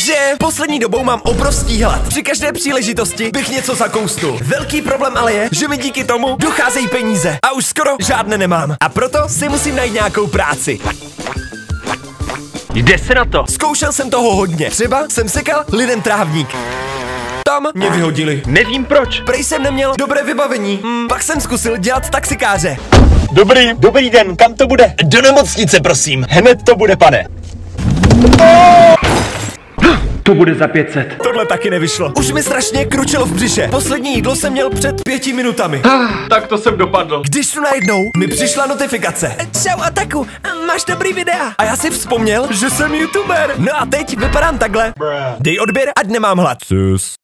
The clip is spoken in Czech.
Takže poslední dobou mám obrovský hlad. Při každé příležitosti bych něco zakousnul. Velký problém ale je, že mi díky tomu docházejí peníze a už skoro žádné nemám. A proto si musím najít nějakou práci. Jde se na to. Zkoušel jsem toho hodně. Třeba jsem sekal lidem trávník. Tam mě vyhodili. Nevím proč. Prej jsem neměl dobré vybavení. Pak jsem zkusil dělat taxikáře. Dobrý den, kam to bude? Do nemocnice, prosím. Hned to bude, pane. To bude za 500. Tohle taky nevyšlo. Už mi strašně kručelo v břiše. Poslední jídlo jsem měl před 5 minutami. Tak to jsem dopadl. Když tu najednou mi přišla notifikace. Čau Ataku, máš dobrý videa. A já si vzpomněl, že jsem youtuber. No a teď vypadám takhle. Dej odběr, ať nemám hlad. Sus.